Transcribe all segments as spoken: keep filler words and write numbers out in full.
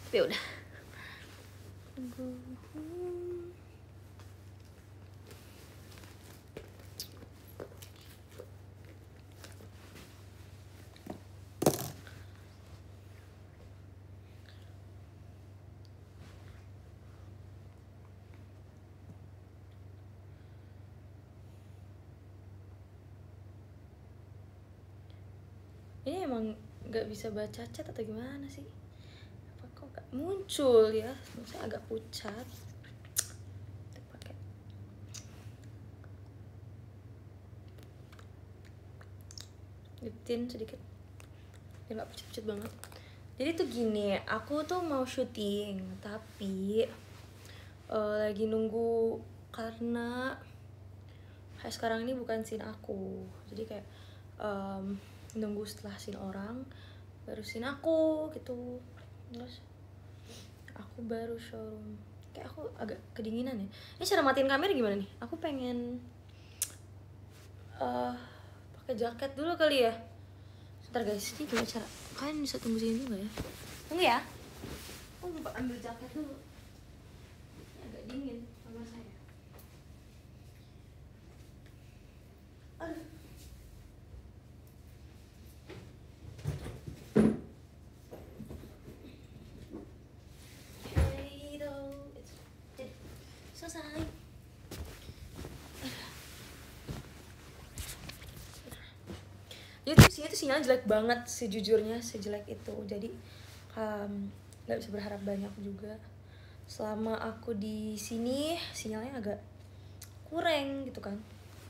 Tapi udah. Ini emang nggak bisa baca chat atau gimana sih? Apa kok nggak muncul ya? Maksudnya agak pucat. Kita pakai. Liptin sedikit. Biar nggak pucat-pucat banget. Jadi tuh gini, aku tuh mau syuting, tapi uh, lagi nunggu karena kayak sekarang ini bukan scene aku. Jadi kayak um, nunggu setelah scene orang baru scene aku gitu, terus aku baru showroom. Kayak aku agak kedinginan ya. Ini cara matiin kamera gimana nih? Aku pengen uh, pakai jaket dulu kali ya. Sebentar guys, ini gimana cara? Kalian bisa tunggu sini nggak ya? Tunggu ya. Aku mau ambil jaket dulu. Ini agak dingin kamar saya. Aduh. Selesai. Jadi tuh sini tuh sinyal jelek banget sejujurnya, sejelek itu. Jadi nggak um, bisa berharap banyak juga. Selama aku di sini sinyalnya agak kurang gitu kan.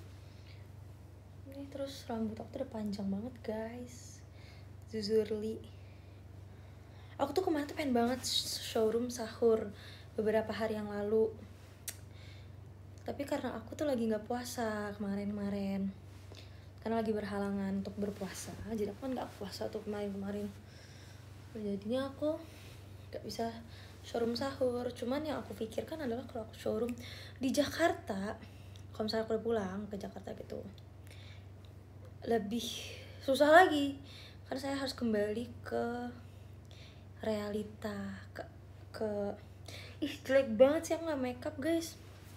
Ini terus rambut aku tuh udah panjang banget guys, jujurly. Aku tuh kemarin tuh pengen banget showroom sahur beberapa hari yang lalu. Tapi karena aku tuh lagi nggak puasa kemarin-kemarin, karena lagi berhalangan untuk berpuasa, jadi aku kan nggak puasa tuh kemarin-kemarin. Jadinya aku nggak bisa showroom sahur. Cuman yang aku pikirkan adalah kalau aku showroom di Jakarta, kalau misalnya aku udah pulang ke Jakarta gitu, lebih susah lagi karena saya harus kembali ke realita, ke ke ih jelek banget sih aku nggak makeup guys.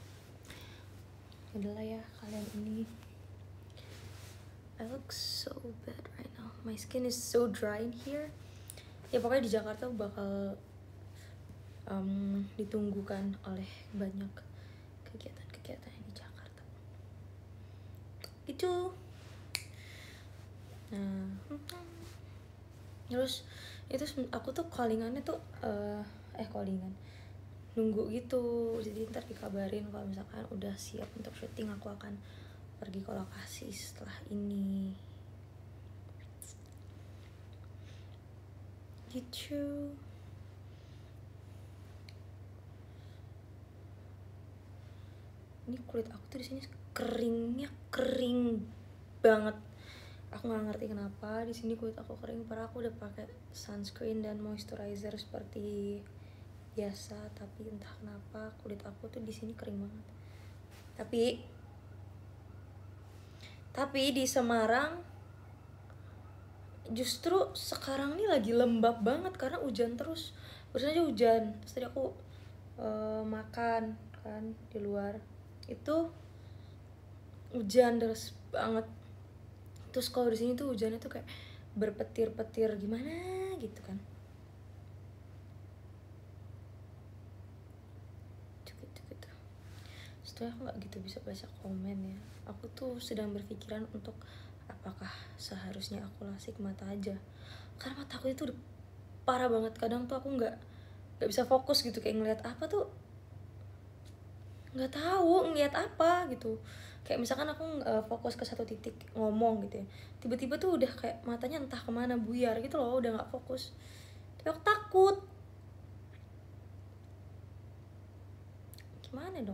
Adalah ya kalian ini. I look so bad right now. My skin is so dry in here. Ya pokoknya di Jakarta bakal um, ditunggukan oleh banyak kegiatan-kegiatan di Jakarta. Gitu. Nah, terus itu aku tuh callingannya tuh uh, eh callingan nunggu gitu. Jadi ntar dikabarin kalau misalkan udah siap untuk syuting, aku akan pergi ke lokasi setelah ini gitu. Ini kulit aku tuh di sini keringnya kering banget. Aku nggak ngerti kenapa di sini kulit aku kering. Padahal aku udah pakai sunscreen dan moisturizer seperti biasa, tapi entah kenapa kulit aku tuh di sini kering banget. Tapi tapi di Semarang justru sekarang ini lagi lembab banget karena hujan terus. Barusan aja hujan. Terus tadi aku uh, makan kan di luar, itu hujan deras banget. Terus kalau di sini tuh hujannya tuh kayak berpetir-petir gimana gitu kan. Gitu-gitu. Setelah aku nggak gitu bisa baca komen ya. Aku tuh sedang berpikiran untuk apakah seharusnya aku lasik mata aja, karena mata aku itu udah parah banget. Kadang tuh aku nggak nggak bisa fokus gitu, kayak ngeliat apa tuh nggak tahu ngeliat apa gitu. Kayak misalkan aku uh, fokus ke satu titik ngomong gitu ya, tiba-tiba tuh udah kayak matanya entah kemana buyar gitu loh, udah nggak fokus. Tapi aku takut. Gimana dong?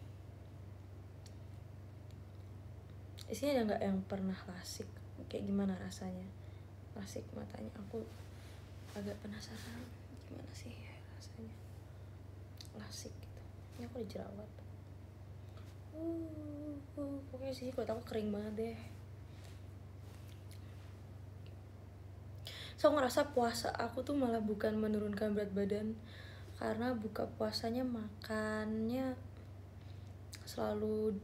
Di sini ada nggak yang pernah lasik? Kayak gimana rasanya lasik matanya? Aku agak penasaran gimana sih rasanya lasik gitu. Ini aku dijerawat. Uh, uh, pokoknya sih kulit aku kering banget deh. So aku ngerasa puasa aku tuh malah bukan menurunkan berat badan, karena buka puasanya makannya selalu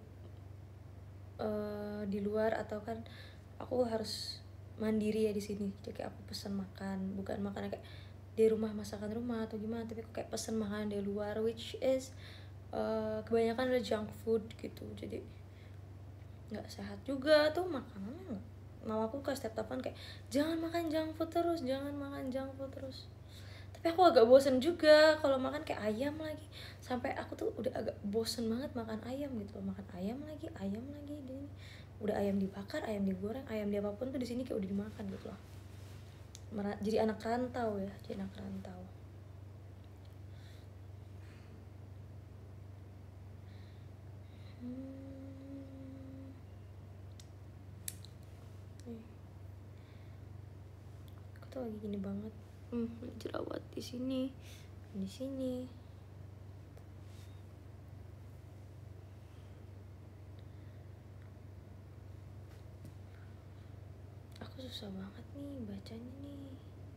uh, di luar, atau kan aku harus mandiri ya di sini. Jadi aku pesan makan, bukan makanan kayak di rumah, masakan rumah atau gimana, tapi aku kayak pesan makanan dari luar, which is uh, kebanyakan ada junk food gitu. Jadi nggak sehat juga tuh makanannya. Nggak, mau aku ke setiap telepon kayak jangan makan junk food terus, jangan makan junk food terus. Tapi aku agak bosen juga kalau makan kayak ayam lagi, sampai aku tuh udah agak bosen banget makan ayam gitu. Makan ayam lagi, ayam lagi, dan udah ayam dibakar, ayam digoreng, ayam di apapun tuh di sini kayak udah dimakan gitu loh. Jadi anak rantau ya, jadi anak rantau. Hmm. Aku tuh lagi gini banget. Hmm, jerawat di sini, di sini. Aku susah banget nih bacanya nih.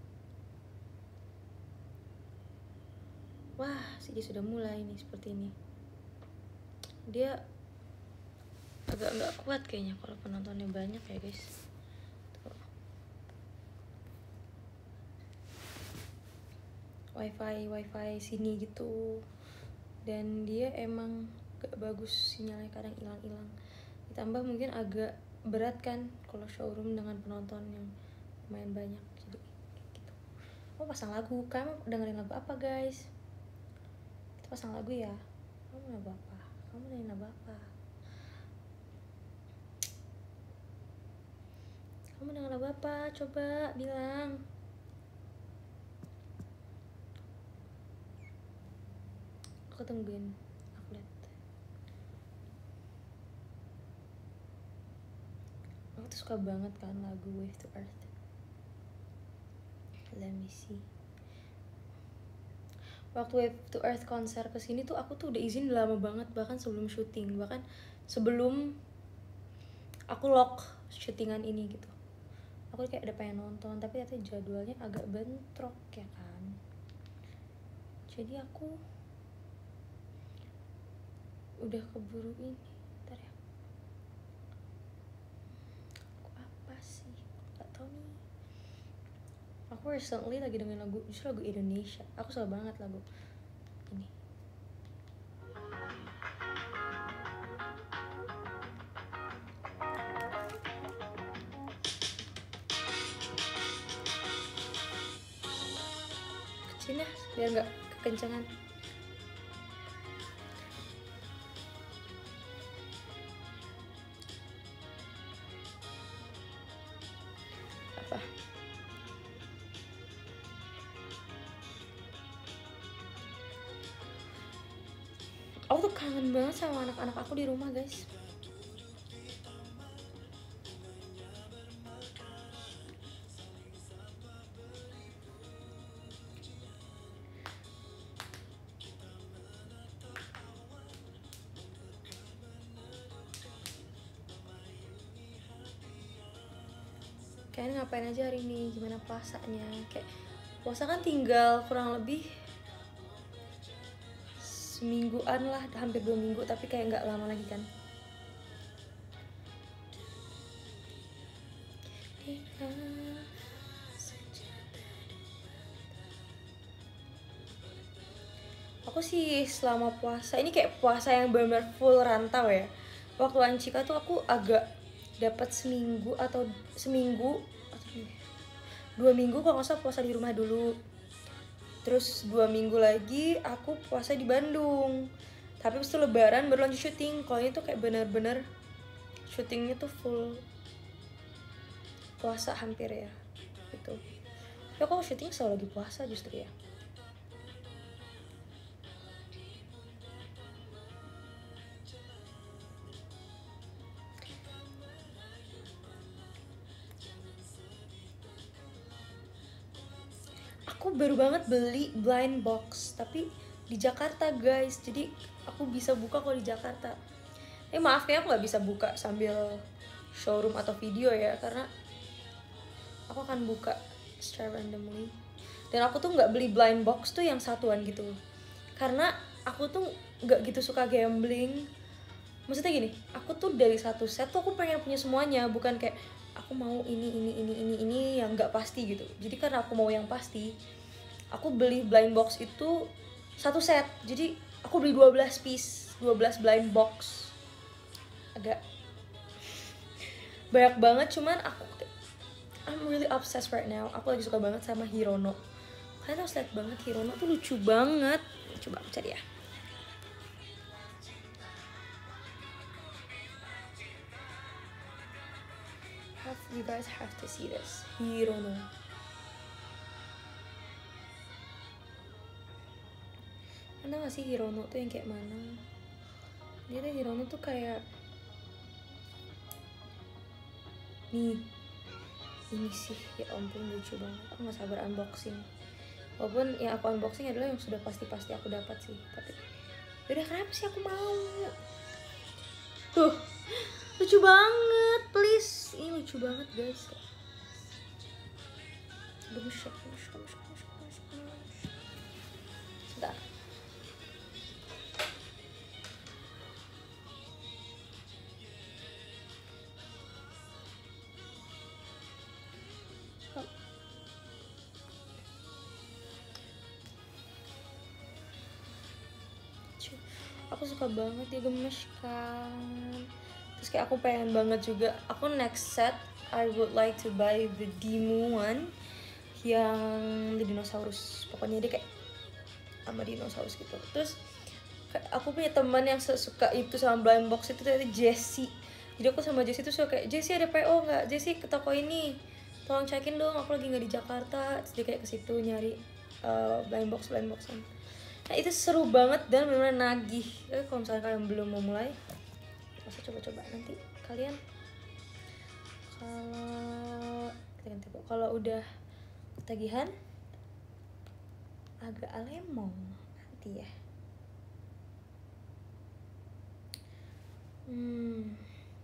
Wah, sih sudah mulai nih seperti ini. Dia agak nggak kuat kayaknya kalau penontonnya banyak ya guys. Tuh. Wifi wifi sini gitu, dan dia emang gak bagus sinyalnya, kadang hilang-hilang. Ditambah mungkin agak berat kan kalau showroom dengan penonton yang lumayan banyak, jadi gitu. Aku pasang lagu. Kamu dengerin lagu apa guys? Kita pasang lagu ya. Kamu lagu apa? Kamu dengerin lagu apa? Kamu dengerin lagu apa? Coba bilang. Aku tungguin. Aku lihat. Aku tuh suka banget kan lagu Wave to Earth. Let me see. Waktu Wave to Earth konser kesini tuh aku tuh udah izin lama banget, bahkan sebelum syuting, bahkan sebelum aku lock syutingan ini gitu. Aku kayak udah pengen nonton, tapi ternyata jadwalnya agak bentrok ya kan. Jadi aku udah keburu ini. Bentar ya. Aku apa sih? Gak tau nih. Aku recently lagi dengerin lagu, justru lagu Indonesia. Aku suka banget lagu ini. Kecil ya, biar gak kekencangan. Apa? Aku tuh kangen banget sama anak-anak aku di rumah guys. Kayaknya ngapain aja hari ini, gimana puasanya? Kayak puasa kan tinggal kurang lebih semingguan lah, hampir dua minggu, tapi kayak nggak lama lagi kan. Aku sih selama puasa ini kayak puasa yang benar-benar full rantau ya. Waktu Ancika tuh aku agak dapat seminggu atau seminggu atau dua minggu kalau nggak salah puasa di rumah dulu. Terus dua minggu lagi aku puasa di Bandung. Tapi habis itu lebaran baru lanjut syuting. Kalau ini tuh kayak bener-bener syutingnya tuh full puasa hampir ya gitu. Ya kalau syuting selalu lagi puasa justru ya. Aku baru banget beli blind box, tapi di Jakarta guys, jadi aku bisa buka kalau di Jakarta. Eh maaf ya, aku nggak bisa buka sambil showroom atau video ya, karena aku akan buka secara randomly. Dan aku tuh nggak beli blind box tuh yang satuan gitu, karena aku tuh nggak gitu suka gambling. Maksudnya gini, aku tuh dari satu set tuh aku pengen punya semuanya, bukan kayak aku mau ini ini ini ini ini yang nggak pasti gitu. Jadi karena aku mau yang pasti, aku beli blind box itu satu set. Jadi aku beli dua belas piece, dua belas blind box. Agak banyak banget, cuman aku I'm really obsessed right now. Aku lagi suka banget sama Hirono. Kalian harus lihat banget, Hirono tuh lucu banget. Coba aku cari ya. Have, you guys have to see this. Hirono. Anda gak sih Hirono tuh yang kayak mana? Dia tuh Hirono tuh kayak nih. Ini sih, ya ampun lucu banget. Aku gak sabar unboxing. Walaupun yang aku unboxing adalah yang sudah pasti-pasti aku dapat sih. Tapi yaudah, kenapa sih aku mau? Tuh, lucu banget, please. Ini lucu banget guys. Gemes, gemes, gemes, gemes, gemes, gemes. Sebentar. Aku suka banget dia gemes kan. Terus kayak aku pengen banget juga. Aku next set I would like to buy the Dimu one, yang the dinosaurus. Pokoknya dia kayak sama dinosaurus gitu. Terus kayak aku punya teman yang suka itu sama blind box itu, dari Jessie. Jadi aku sama Jessie tuh suka kayak, Jessie ada P O nggak? Jessie ke toko ini, tolong cekin dong, aku lagi nggak di Jakarta. Terus dia kayak ke situ nyari uh, blind box blind boxan. Nah itu seru banget dan benar-benar nagih. Tapi kalau misalnya kalian belum mau mulai, masa coba-coba nanti kalian kalau kalau udah ketagihan agak alemong nanti ya. Hmm.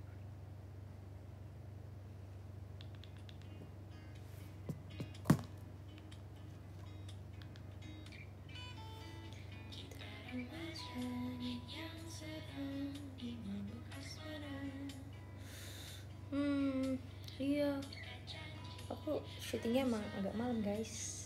Hmm, iya. Aku syutingnya emang agak malam, guys.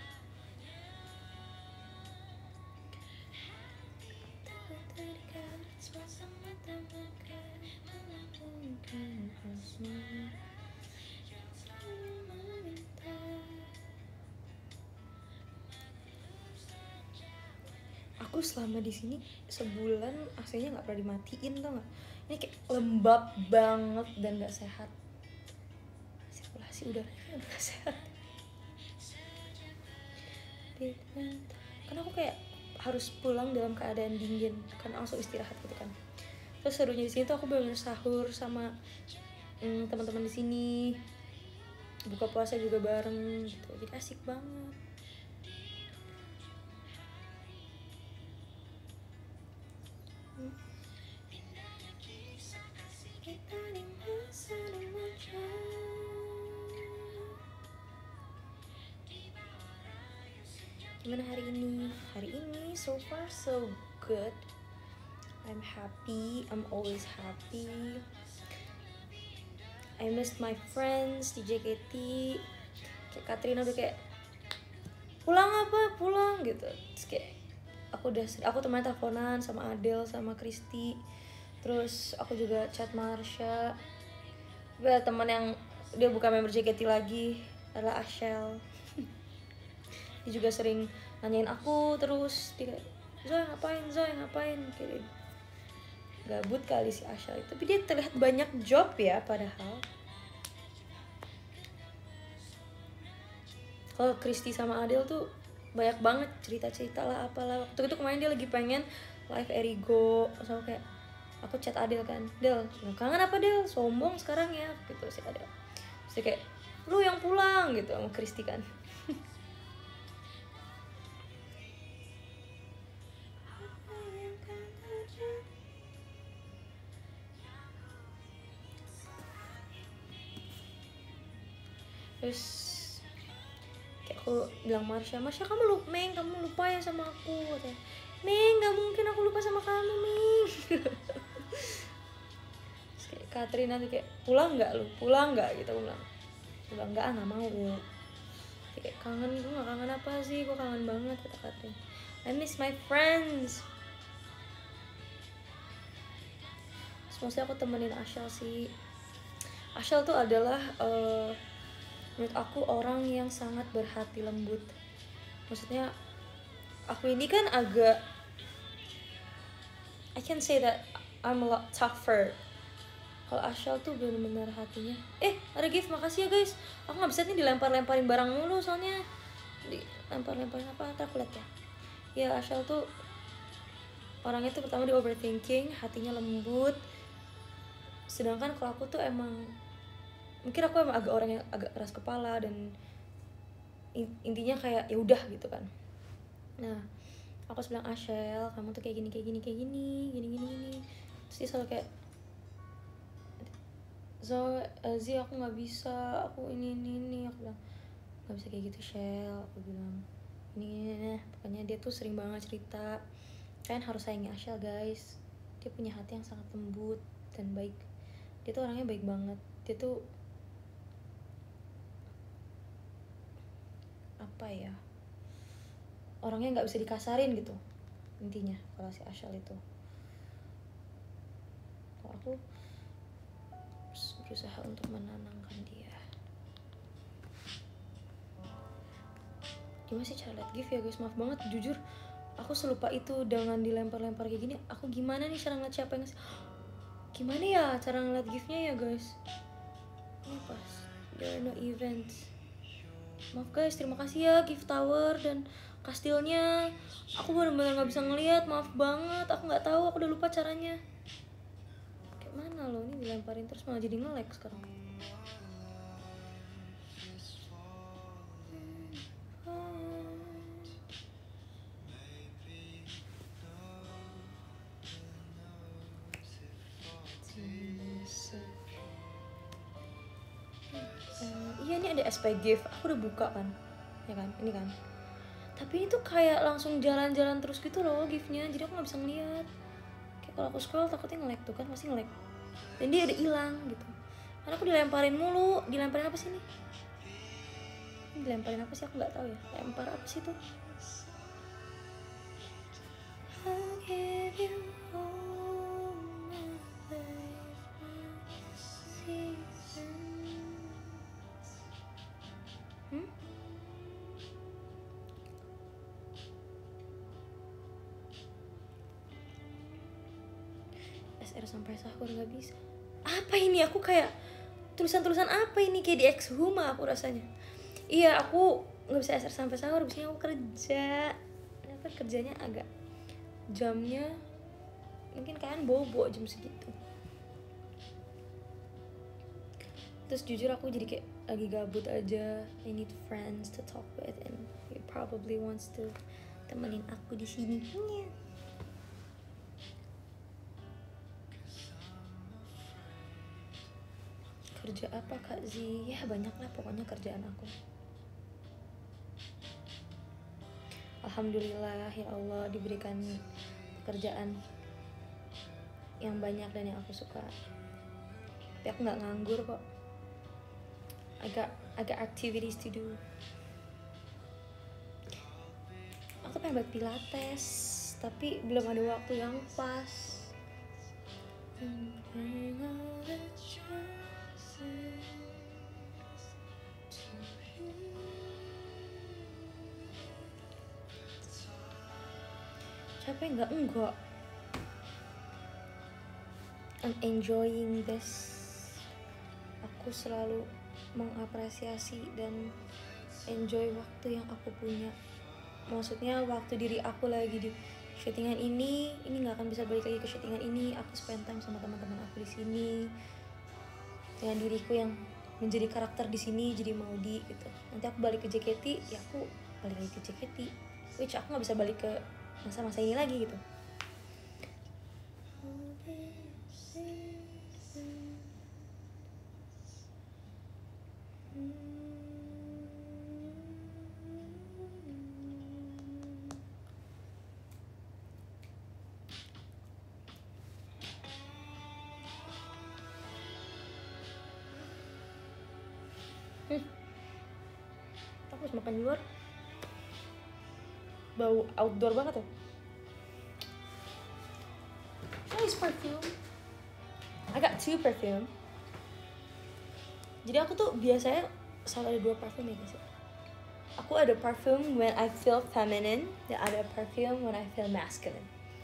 Aku selama di sini sebulan A C-nya nggak pernah dimatiin, tau nggak? Ini kayak lembab banget dan nggak sehat. Sirkulasi udaranya udah nggak sehat. Karena aku kayak harus pulang dalam keadaan dingin karena langsung istirahat gitu kan. Terus serunya di sini tuh aku bener-bener sahur sama hmm, teman-teman di sini, buka puasa juga bareng gitu, jadi asik banget. Gimana hari ini? Hari ini so far so good. I'm happy. I'm always happy. I missed my friends di J K T. Kayak Katrina udah kayak pulang apa? Pulang gitu. Terus kayak aku udah aku teman teleponan sama Adele sama Kristi. Terus aku juga chat Marsha. Ada teman yang dia bukan member J K T lagi, adalah Ashel. Dia juga sering nanyain aku terus, dia kayak, Zoe ngapain, Zoe ngapain, kayak gabut kali si Ashel itu. Tapi dia terlihat banyak job ya padahal. Kalau Kristi sama Adele tuh banyak banget cerita-cerita lah apalah. Waktu itu kemarin dia lagi pengen live Erigo, sama kayak aku chat Adele kan, Del, kangen apa Del, sombong sekarang ya gitu sih Adele. Terus dia kayak, lu yang pulang gitu sama Kristi kan. Terus aku bilang Marsha, Marsha kamu lupa, Meng kamu lupa ya sama aku, katanya. Meng nggak mungkin aku lupa sama kamu, Meng. Terus kayak Catherine nanti kayak pulang nggak lu, pulang nggak gitu, aku bilang, aku bilang nggak, nggak mau bu. Kayak kangen, gue nggak kangen apa sih, gue kangen banget, kata Catherine. I miss my friends. Maksudnya aku temenin Ashel sih. Ashel tuh adalah uh, menurut aku orang yang sangat berhati lembut. Maksudnya aku ini kan agak, I can say that I'm a lot tougher. Kalau Ashel tuh bener-bener hatinya. Eh ada gift, makasih ya guys. Aku nggak bisa nih dilempar-lemparin barang mulu soalnya. Dilempar-lemparin apa? Ntar aku liat ya. Ya Ashel tuh orangnya tuh pertama dia overthinking, hatinya lembut. Sedangkan kalau aku tuh emang mungkin aku emang agak orang yang agak keras kepala dan intinya kayak ya udah gitu kan. Nah aku bilang Ashel kamu tuh kayak gini kayak gini kayak gini gini gini gini. Terus dia selalu kayak Zo, Zi aku nggak bisa, aku ini ini ini. Aku bilang nggak bisa kayak gitu Shell. Aku bilang ini ini, ini. Pokoknya dia tuh sering banget cerita. Kalian harus sayangi Ashel guys, dia punya hati yang sangat lembut dan baik. Dia tuh orangnya baik banget. Dia tuh apa ya, orangnya nggak bisa dikasarin gitu intinya kalau si Ashel itu. Kalau aku berusaha untuk menenangkan dia. Gimana sih cara liat gift ya guys, maaf banget jujur aku selupa itu dengan dilempar-lempar kayak gini. Aku gimana nih cara ngeliat siapa yang ngasih, gimana ya cara ngeliat giftnya ya guys. Ini pas there are no events. Maaf guys, terima kasih ya gift tower dan kastilnya. Aku benar-benar nggak bisa ngeliat, maaf banget. Aku nggak tahu, aku udah lupa caranya. Kayak mana loh, ini dilemparin terus malah jadi nge-lag sekarang. Iya ini ada S P gift, aku udah buka kan, ya kan, ini kan. Tapi ini tuh kayak langsung jalan-jalan terus gitu loh giftnya, jadi aku nggak bisa ngeliat. Kayak kalau aku scroll takutnya nge-lag tuh kan, pasti nge-lag. Dan dia udah hilang gitu. Karena aku dilemparin mulu, dilemparin apa sih ini? Ini dilemparin apa sih aku nggak tahu ya. Lempar apa sih tuh? I'll give you all my life. Hmm? S R sampai sahur nggak bisa. Apa ini? Aku kayak tulisan-tulisan apa ini, kayak di Exhuma aku rasanya. Iya aku nggak bisa S R sampai sahur, biasanya aku kerja. Apa kerjanya agak jamnya mungkin kalian bobo jam segitu. Terus jujur aku jadi kayak lagi gabut aja. I need friends to talk with and he probably wants to temenin aku di sini. Yeah. Kerja apa Kak Zi? Ya banyak lah pokoknya kerjaan aku. Alhamdulillah ya Allah diberikan pekerjaan yang banyak dan yang aku suka. Tapi aku nggak nganggur kok. I got, I got activities to do. Aku pengen buat pilates, tapi belum ada waktu yang pas. Capek nggak? Enggak. I'm enjoying this. Aku selalu mengapresiasi dan enjoy waktu yang aku punya. Maksudnya waktu diri aku lagi di syutingan ini, ini nggak akan bisa balik lagi ke syutingan ini. Aku spend time sama teman-teman aku di sini, dengan diriku yang menjadi karakter di sini, jadi Maudi gitu. Nanti aku balik ke J K T, ya aku balik lagi ke J K T. Which aku nggak bisa balik ke masa-masa ini lagi gitu. pas makan di luar bau outdoor banget ya. Nice perfume. I got two perfume. Jadi aku tuh biasanya selalu ada dua parfum ya guys. Aku ada parfum when I feel feminine, dan ada parfum when I feel masculine.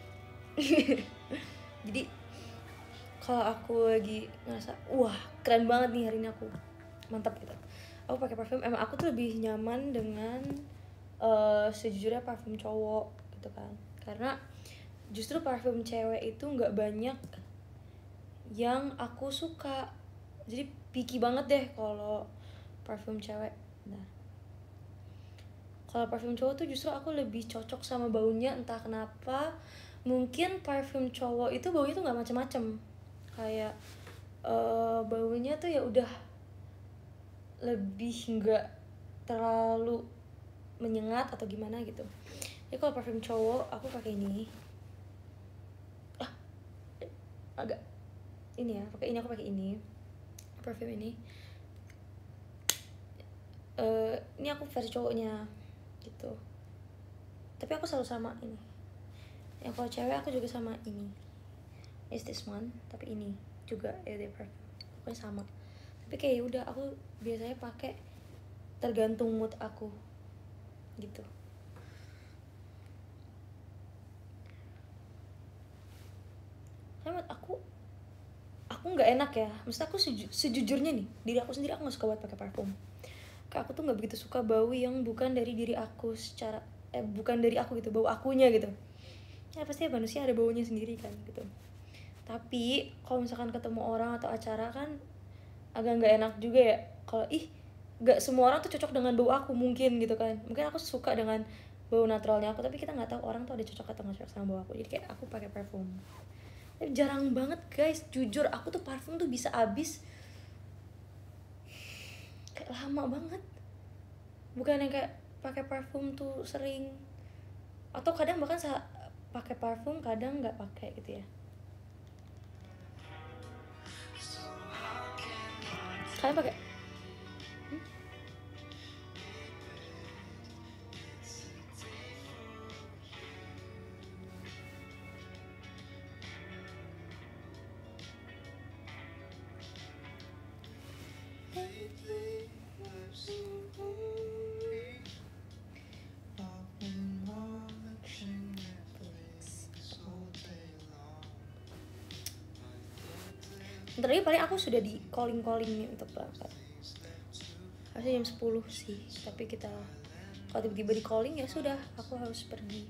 Jadi kalau aku lagi ngerasa wah keren banget nih hari ini aku mantap gitu, aku pakai parfum. Emang aku tuh lebih nyaman dengan uh, sejujurnya parfum cowok gitu kan, karena justru parfum cewek itu nggak banyak yang aku suka. Jadi picky banget deh kalau parfum cewek. Nah, kalau parfum cowok tuh justru aku lebih cocok sama baunya, entah kenapa. Mungkin parfum cowok itu baunya tuh nggak macem-macem, kayak uh, baunya tuh ya udah lebih nggak terlalu menyengat atau gimana gitu. Jadi kalau parfum cowok aku pakai ini. Ah, agak ini ya, pakai ini aku pakai ini parfum ini. Uh, ini aku versi cowoknya gitu, tapi aku selalu sama ini. Yang kalau cewek aku juga sama ini, is this one, tapi ini juga ya dia parfum pokoknya sama. Tapi kayak udah aku biasanya pakai tergantung mood aku gitu. Karena aku aku nggak enak ya, maksud aku seju, sejujurnya nih diri aku sendiri aku nggak suka buat pakai parfum. Kayak aku tuh nggak begitu suka bau yang bukan dari diri aku secara eh bukan dari aku gitu, bau akunya gitu. Ya pasti ya manusia ada baunya sendiri kan gitu. Tapi kalau misalkan ketemu orang atau acara kan agak nggak enak juga ya kalau ih nggak semua orang tuh cocok dengan bau aku mungkin gitu kan. Mungkin aku suka dengan bau naturalnya aku, tapi kita nggak tahu orang tuh ada cocok atau nggak cocok sama bau aku. Jadi kayak aku pakai parfum. Tapi jarang banget guys, jujur aku tuh parfum tuh bisa habis kayak lama banget. Bukan yang kayak pakai parfum tuh sering, atau kadang bahkan saat pakai parfum kadang nggak pakai gitu ya. Kalian pakai? Hmm? Bentar lagi paling aku sudah di calling-calling nih untuk berangkat. Harusnya jam sepuluh sih, tapi kita kalau tiba-tiba di calling ya sudah, aku harus pergi.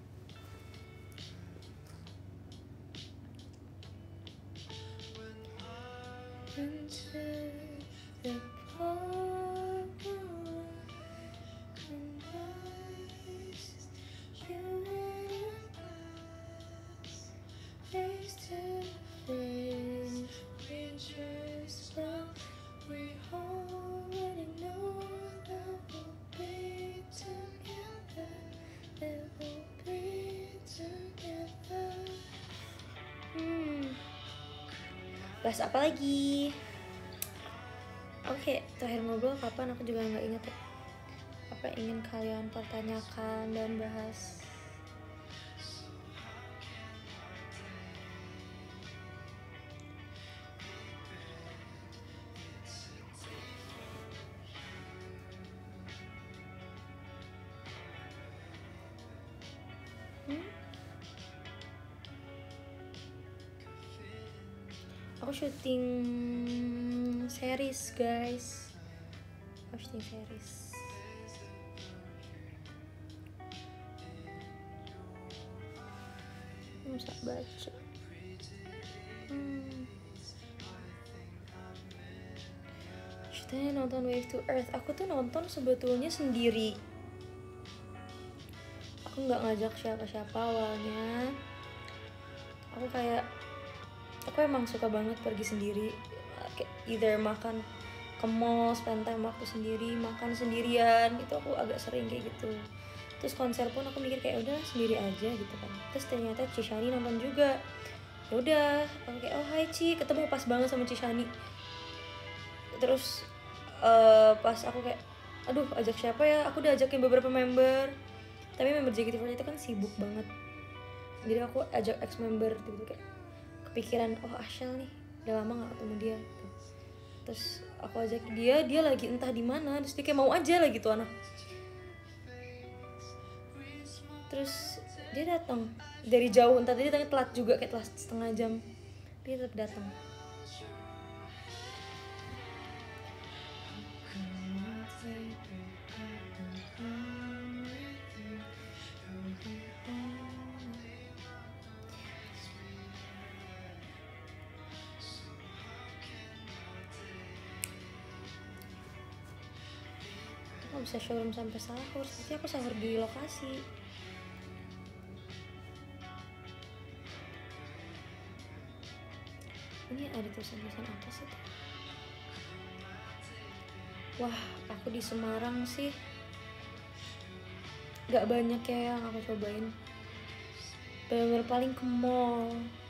Bahas apa lagi? Oke, okay, terakhir ngobrol kapan aku juga nggak inget ya. Apa yang ingin kalian pertanyakan dan bahas? Hmm? Aku syuting series guys. Aku syuting series. Bisa baca. Hmm. Syutingnya nonton Wave to Earth. Aku tuh nonton sebetulnya sendiri. Aku nggak ngajak siapa-siapa awalnya. Aku kayak aku emang suka banget pergi sendiri, either makan ke mall, spend time waktu sendiri, makan sendirian, itu aku agak sering kayak gitu. Terus konser pun aku mikir kayak udah sendiri aja gitu kan. Terus ternyata Cishani nonton juga. Ya udah, aku kayak oh hai Ci, ketemu pas banget sama Cishani. Terus uh, pas aku kayak aduh ajak siapa ya, aku udah ajakin beberapa member tapi member J K T empat itu kan sibuk banget, jadi aku ajak ex member gitu kayak kepikiran oh Ashel nih udah lama gak ketemu dia gitu. Terus aku ajak dia, dia lagi entah di mana, terus dia kayak mau aja lah gitu anak. Terus dia datang dari jauh, entah dia datangnya telat juga kayak telat setengah jam, dia tetap datang. Aku bisa showroom sampai sahur, tapi aku sahur di lokasi. Ini ada tulisan-tulisan apa sih? Wah, aku di Semarang sih gak banyak ya yang aku cobain. Bener-bener paling ke mall.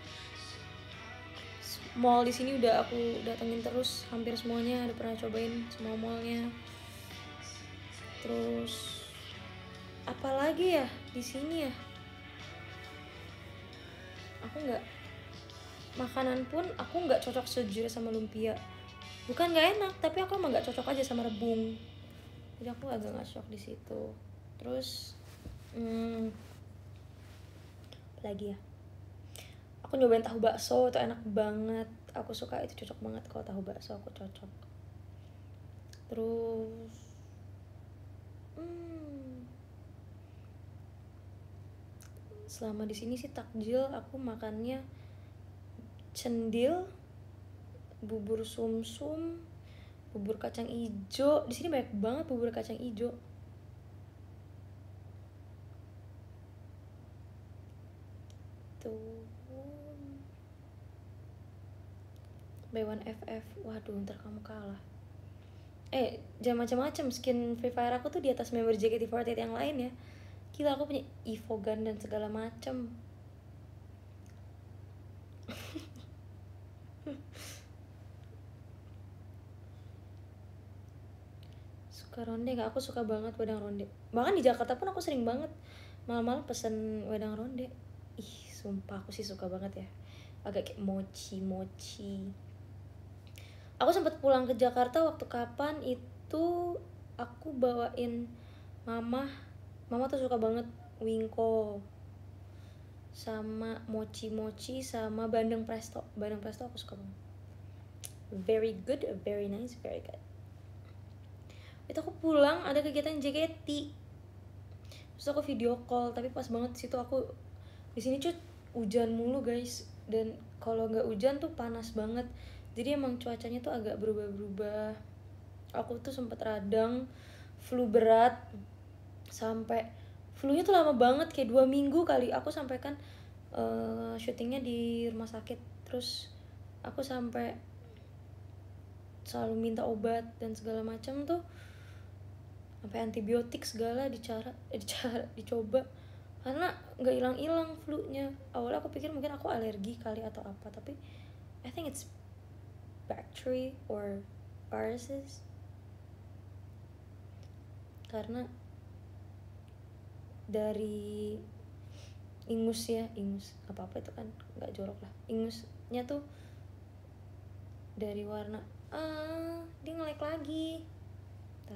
Mall di sini udah aku datengin terus, hampir semuanya udah pernah cobain semua mallnya. Terus apalagi ya di sini ya? Aku nggak, makanan pun aku nggak cocok sejujurnya sama lumpia. Bukan nggak enak, tapi aku emang nggak cocok aja sama rebung. Jadi aku agak nggak cocok di situ. Terus, hmm, apa lagi ya? Aku nyobain tahu bakso, itu enak banget. Aku suka, itu cocok banget kalau tahu bakso aku cocok. Terus, hmm, selama di sini sih takjil aku makannya cendil, bubur sumsum, bubur kacang ijo. Di sini banyak banget bubur kacang ijo. Tuh. B satu F F. Waduh, ntar kamu kalah. Eh, jangan macam-macam, skin Free Fire aku tuh di atas member J K T empat delapan yang lain ya. Gila, aku punya Evo Gun dan segala macam. Suka ronde gak? Aku suka banget wedang ronde. Bahkan di Jakarta pun aku sering banget malam-malam pesen wedang ronde. Ih, sumpah aku sih suka banget ya. Agak kayak mochi-mochi. Aku sempat pulang ke Jakarta waktu kapan itu aku bawain mama. Mama tuh suka banget wingko sama mochi-mochi sama bandeng presto. Bandeng presto aku suka banget. Very good, very nice, very good. Itu aku pulang ada kegiatan J K T. Terus aku video call, tapi pas banget situ aku di sini cut hujan mulu guys, dan kalau nggak hujan tuh panas banget. Jadi emang cuacanya tuh agak berubah-berubah. Aku tuh sempet radang flu berat, sampai flu-nya tuh lama banget kayak dua minggu kali. Aku sampai kan uh, syutingnya di rumah sakit, terus aku sampai selalu minta obat dan segala macam tuh, sampai antibiotik segala dicara, eh, dicara dicoba karena nggak hilang-hilang flu-nya. Awalnya aku pikir mungkin aku alergi kali atau apa, tapi I think it's bacteria or viruses, karena dari ingus ya, ingus apa apa itu kan nggak jorok lah, ingusnya tuh dari warna ah dia nge-lag lagi. Bentar.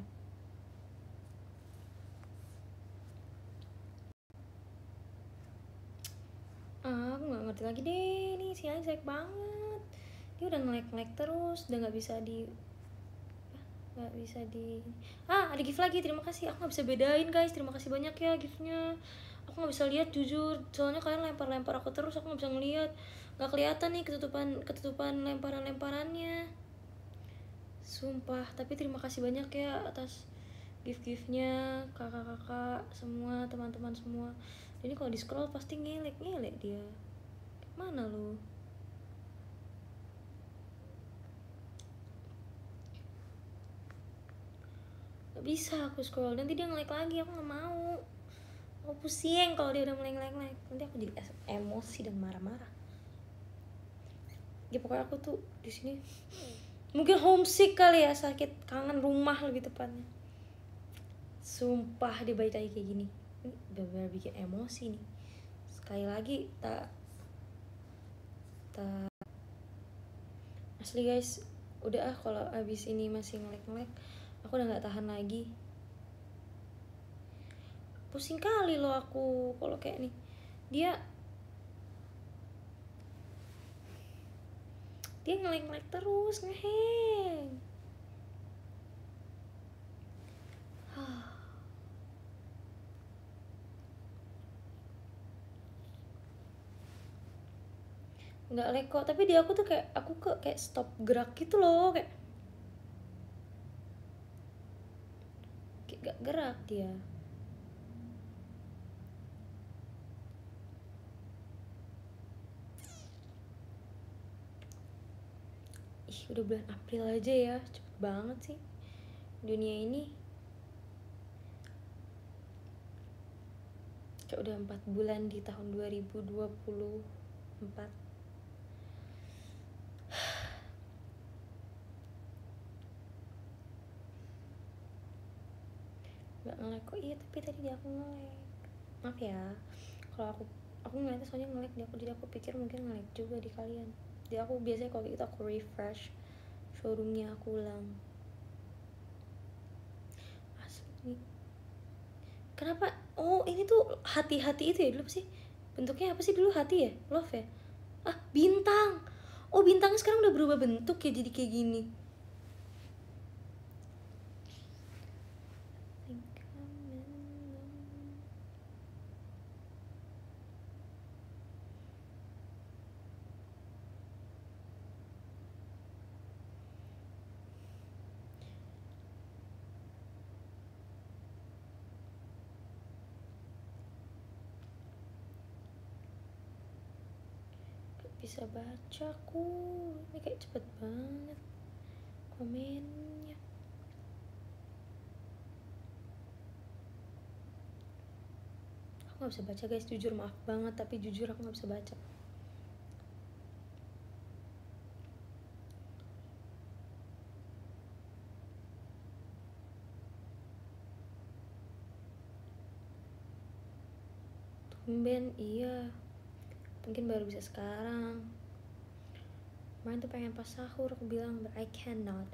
Ah, aku nggak ngerti lagi deh, nih sinyalnya jelek banget. Dia udah nge-lag terus, udah nggak bisa di nggak bisa di ah ada gift lagi, terima kasih. Aku nggak bisa bedain guys, terima kasih banyak ya giftnya. Aku nggak bisa lihat jujur, soalnya kalian lempar-lempar aku terus, aku nggak bisa ngeliat, nggak kelihatan nih ketutupan ketutupan lemparan-lemparannya, sumpah. Tapi terima kasih banyak ya atas gift-giftnya, kakak-kakak semua, teman-teman semua. Ini kalau di scroll pasti ngelek-ngelek dia. Mana lu? Gak bisa aku scroll, nanti dia nge-lag lagi, aku gak mau. Aku pusing kalau dia udah mulai nge-lag, nanti aku jadi emosi dan marah-marah. Ya pokoknya aku tuh di sini mungkin homesick kali ya, sakit kangen rumah lebih tepatnya. Sumpah dia balik lagi kayak gini. Ini bener-bener bikin emosi nih. Sekali lagi tak tak asli guys, udah ah kalau abis ini masih ngelek-ngelek aku udah nggak tahan lagi. Pusing kali loh aku kalau kayak nih. Dia dia ngelek-ngelek terus, ngeheng. Nggak lag kok, tapi dia aku tuh kayak aku ke kayak stop gerak gitu loh, kayak kayak gak gerak dia. Ih, udah bulan April aja ya, cepet banget sih dunia ini. Kayak udah empat bulan di tahun dua ribu dua puluh empat. Nggak nge-lag kok, iya tapi tadi dia aku nge-lag. Maaf ya kalau aku aku ngeliatnya soalnya nge-lag di aku, jadi aku pikir mungkin nge-lag juga di kalian. Jadi aku biasanya kalau gitu aku refresh showroomnya, aku ulang. Asli. Kenapa? Oh ini tuh hati-hati itu ya dulu sih. Bentuknya apa sih dulu, hati ya? Love ya? Ah bintang. Oh bintangnya sekarang udah berubah bentuk ya jadi kayak gini. Bisa baca aku, ini kayak cepet banget komennya. Aku nggak bisa baca guys, jujur maaf banget, tapi jujur aku nggak bisa baca. Tumben, iya, mungkin baru bisa sekarang. Kemarin tuh pengen pas sahur aku bilang, but I cannot.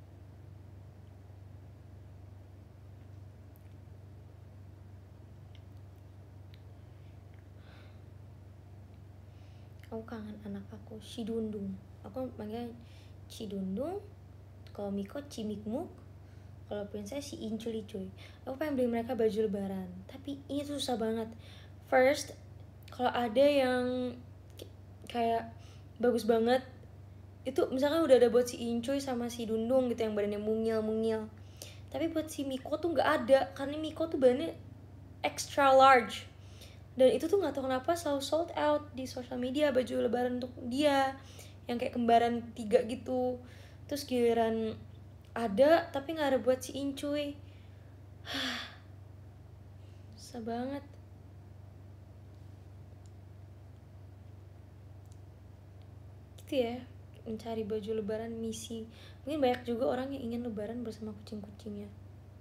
Aku kangen anak aku, Cidundung. Aku manggil Cidundung. Kalau Miko Cimikmuk. Kalau Princess si Incuy cuy. Aku pengen beli mereka baju lebaran, tapi ini tuh susah banget. First, kalau ada yang kayak bagus banget, itu misalkan udah ada buat si Incuy sama si Dundung gitu yang badannya mungil-mungil. Tapi buat si Miko tuh nggak ada, karena Miko tuh badannya extra large. Dan itu tuh nggak tahu kenapa selalu sold out di sosial media baju lebaran untuk dia yang kayak kembaran tiga gitu. Terus giliran ada tapi nggak ada buat si Incuy. Susah banget. Gitu ya, mencari baju lebaran misi. Mungkin banyak juga orang yang ingin lebaran bersama kucing-kucingnya.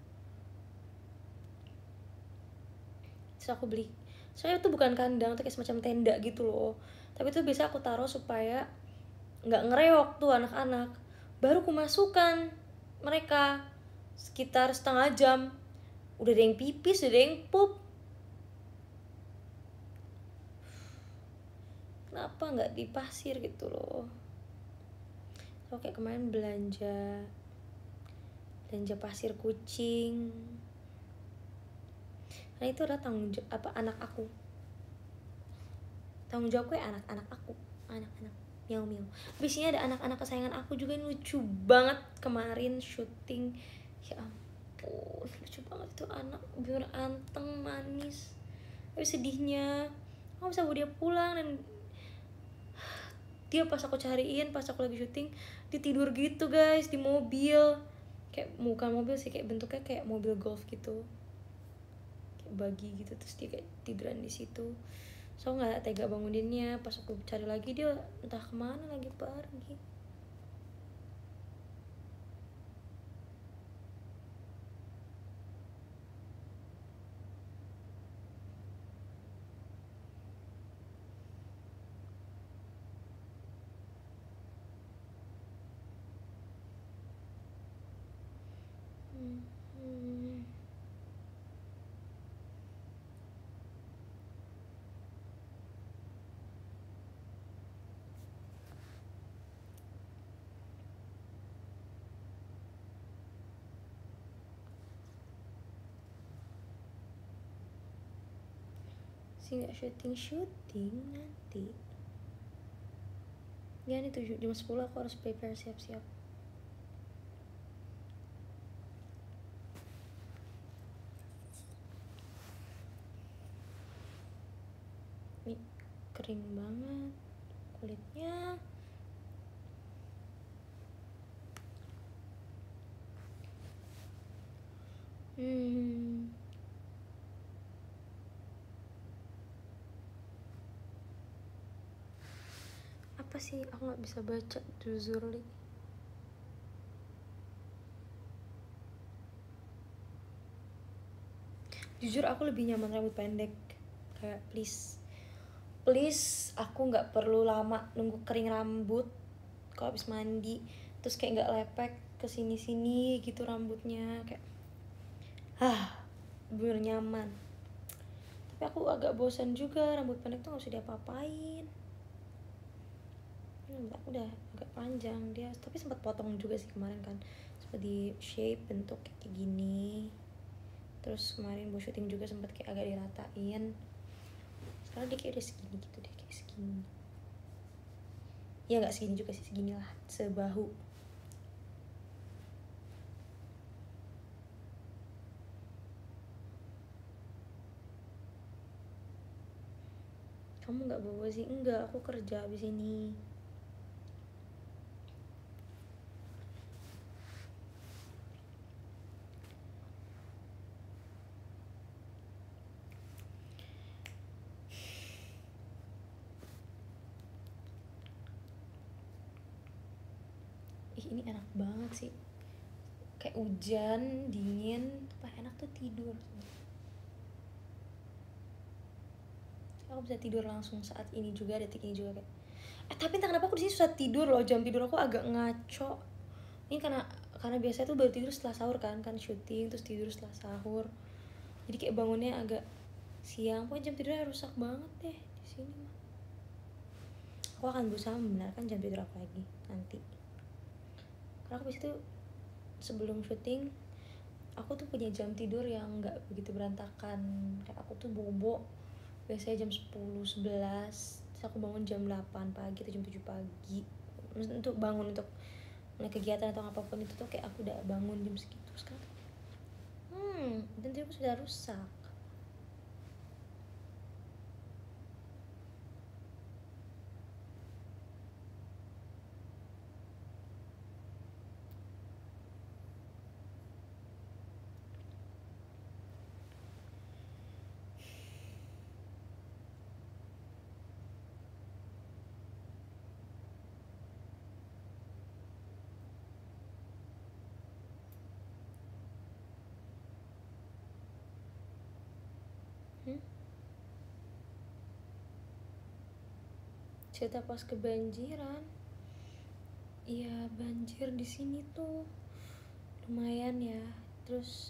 Terus aku beli, soalnya itu bukan kandang, itu kayak semacam tenda gitu loh. Tapi itu biasa aku taruh supaya nggak ngereok tuh anak-anak. Baru aku masukkan mereka sekitar setengah jam, udah ada yang pipis, udah ada yang pup. Kenapa nggak di pasir gitu loh? So kayak kemarin belanja belanja pasir kucing, karena itu adalah tanggung jawab apa anak aku, tanggung jawabku ya anak-anak aku, anak-anak miau miau. Habis ini ada anak-anak kesayangan aku juga yang lucu banget kemarin syuting, ya ampun lucu banget itu anak, bener anteng manis. Tapi sedihnya aku bisa bawa dia pulang dan dia pas aku cariin pas aku lagi syuting dia tidur gitu guys di mobil, kayak bukan mobil sih, kayak bentuknya kayak mobil golf gitu, kayak buggy gitu. Terus dia kayak tiduran di situ, so nggak tega banguninnya. Pas aku cari lagi dia entah kemana lagi pergi. sih nggak syuting syuting nanti ya. Ini tujuh jam sepuluh aku harus prepare siap-siap. Ini kering banget kulitnya. Hmm. Apa sih? Aku nggak bisa baca jujurly. Jujur aku lebih nyaman rambut pendek. Kayak please, please aku nggak perlu lama nunggu kering rambut kalau habis mandi. Terus kayak nggak lepek kesini-sini gitu rambutnya kayak. Hah, bener nyaman. Tapi aku agak bosan juga, rambut pendek tuh gak usah diapa-apain. Hmm, udah agak panjang dia, tapi sempat potong juga sih kemarin kan, sempat di shape bentuk kayak gini. Terus kemarin buat syuting juga sempat kayak agak diratain. Sekarang dia kayak udah segini gitu deh, kayak segini. Ya nggak segini juga sih, segini lah, sebahu. Kamu nggak bawa sih? Enggak, aku kerja abis ini. Ih, ini enak banget sih. Kayak hujan, dingin, apa enak tuh tidur. Aku bisa tidur langsung saat ini juga, detik ini juga kayak. Eh tapi entah kenapa aku di sini susah tidur loh, jam tidur aku agak ngaco. Ini karena karena biasanya tuh baru tidur setelah sahur kan, kan syuting terus tidur setelah sahur. Jadi kayak bangunnya agak siang, pokoknya jam tidurnya rusak banget deh di sini mah. Aku akan berusaha membenarkan jam tidur aku lagi nanti. Karena aku biasanya tuh sebelum syuting aku tuh punya jam tidur yang nggak begitu berantakan. Kayak aku tuh bobo biasanya jam sepuluh, sebelas, terus aku bangun jam delapan pagi atau jam tujuh pagi untuk bangun untuk mulai kegiatan atau apapun itu tuh kayak aku udah bangun jam segitu. Sekarang hmm dan tidurku sudah rusak. hmm? Cerita pas kebanjiran. Iya, banjir di sini tuh lumayan ya. Terus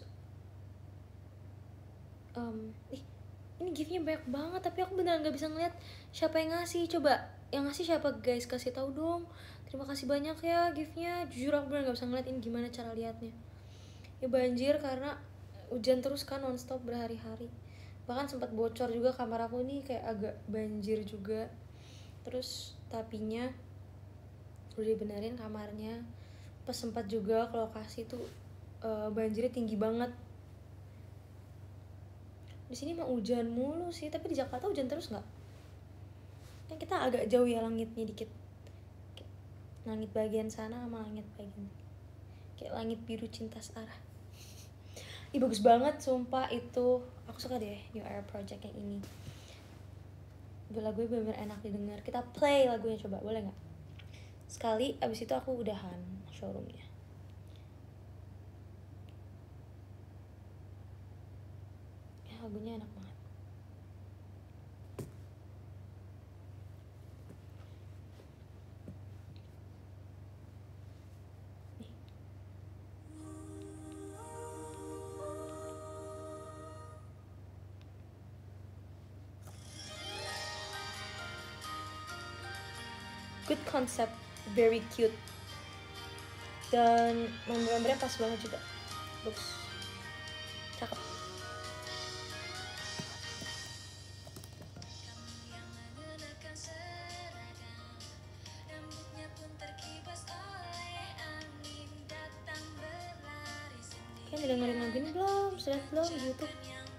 um, ih ini giftnya banyak banget tapi aku beneran nggak bisa ngeliat siapa yang ngasih. Coba yang ngasih siapa guys, kasih tahu dong. Terima kasih banyak ya giftnya. Jujur aku beneran nggak bisa ngeliat ini gimana cara liatnya. Ya banjir karena hujan terus kan nonstop berhari-hari. Bahkan sempat bocor juga kamar aku nih, kayak agak banjir juga. Terus tapinya udah dibenerin kamarnya. Pas sempat juga ke lokasi tuh uh, banjirnya tinggi banget. Di sini mah hujan mulu sih, tapi di Jakarta hujan terus nggak? Kan kita agak jauh ya langitnya dikit. Langit bagian sana sama langit bagian kayak langit biru cinta searah. Ih bagus banget sumpah itu. Aku suka deh New Era Project yang ini. Lagunya bener-bener enak didengar. Kita play lagunya coba, boleh nggak? Sekali, abis itu aku udahan showroomnya. Ya, lagunya enak banget. Good concept, very cute, dan member-membernya pas banget juga, bagus, cakep. Kalian udah dengerin lagu ini belum? Sudah belum di YouTube?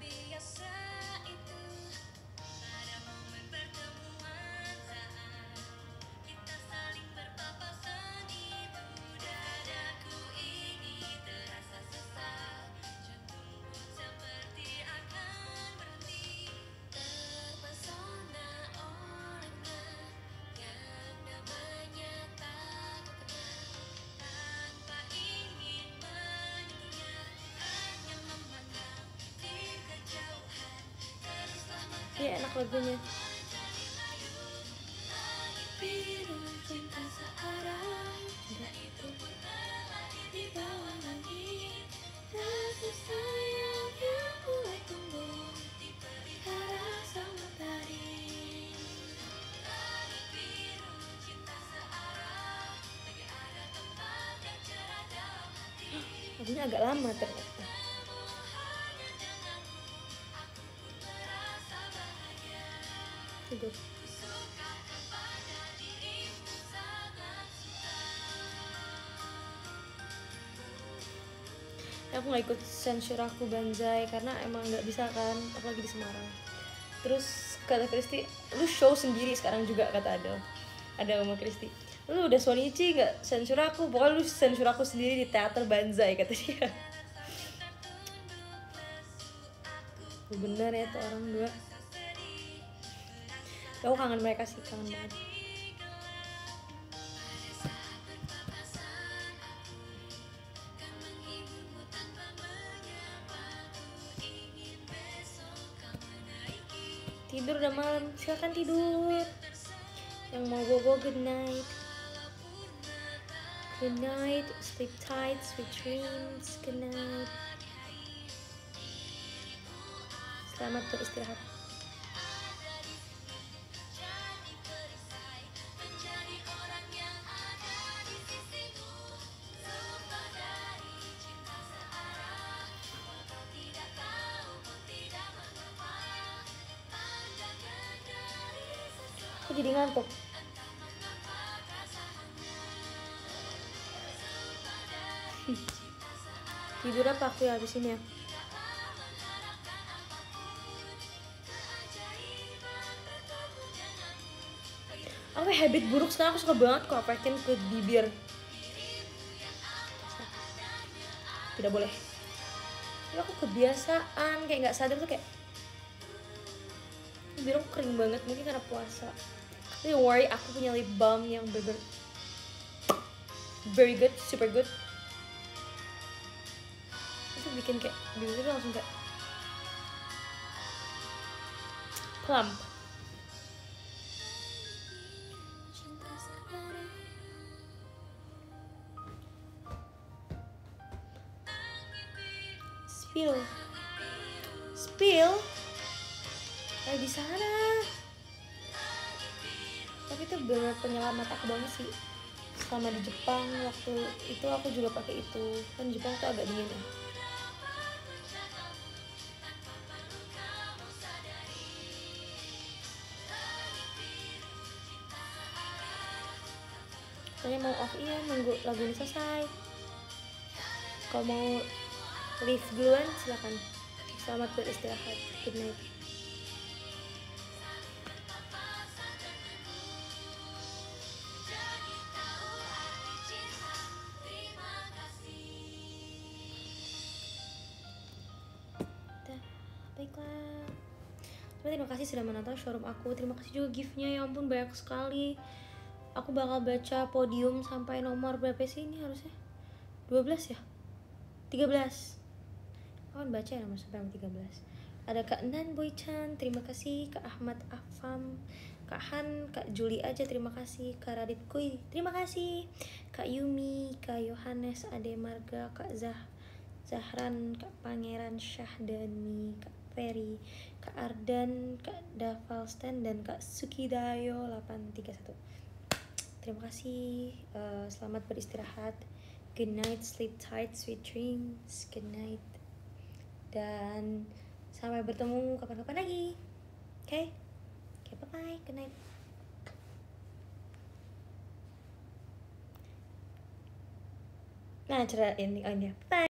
Iya, enak lagunya. Lagunya agak lama ternyata. Tidur. Aku nggak ikut sensor aku Banzai karena emang nggak bisa kan, apalagi di Semarang. Terus kata Kristi, lu show sendiri sekarang juga, kata Adel. Ada sama Kristi, lu udah Sonichi nggak sensor aku, pokoknya lu sensor aku sendiri di teater Banzai, kata dia. Bener ya tuh orang dua. Aku kangen mereka sih, kangen banget. Tidur udah malam, silakan tidur. Yang mau bobo, good night. Good night, sleep tight, sweet dreams, good night. Selamat beristirahat. Aku jadi ngantuk. Tidur apa aku ya habis ini ya? Aku habit buruk sekarang, aku suka banget kok pakein ke bibir. Tidak boleh. Tapi aku kebiasaan, kayak nggak sadar tuh kayak bibir aku kering banget, mungkin karena puasa. Tapi don't worry, aku punya lip balm yang bener very good, super good. Itu bikin kayak bibir tuh langsung kayak plump. Spill, spill, kayak di sana. Tapi itu benar penyelamat aku banget sih. Selama di Jepang waktu itu aku juga pakai itu. Kan Jepang tuh agak dingin ya. Katanya mau off, iya, nunggu lagu ini selesai. Kalau mau leave duluan silakan. Selamat beristirahat, good night. Baiklah, terima kasih sudah menonton showroom aku. Terima kasih juga giftnya, ya ampun banyak sekali. Aku bakal baca podium sampai nomor berapa sih ini harusnya? dua belas ya? tiga belas. Aku kan baca ya nomor sampai nomor tiga belas. Ada Kak Nan Boychan, terima kasih. Kak Ahmad Afam, Kak Han, Kak Juli aja, terima kasih. Kak Radit Kuy, terima kasih. Kak Yumi, Kak Yohanes Ade Marga, Kak Zah Zahran, Kak Pangeran Syahdani, Kak Ferry, Kak Ardan, Kak Davalstan, dan Kak Sukidayo delapan tiga satu. Terima kasih. Uh, selamat beristirahat. Good night, sleep tight, sweet dreams. Good night. Dan sampai bertemu kapan-kapan lagi. Oke? Okay? Oke, okay, bye-bye. Good night. Nah, cara ini, oh ini ya. Bye.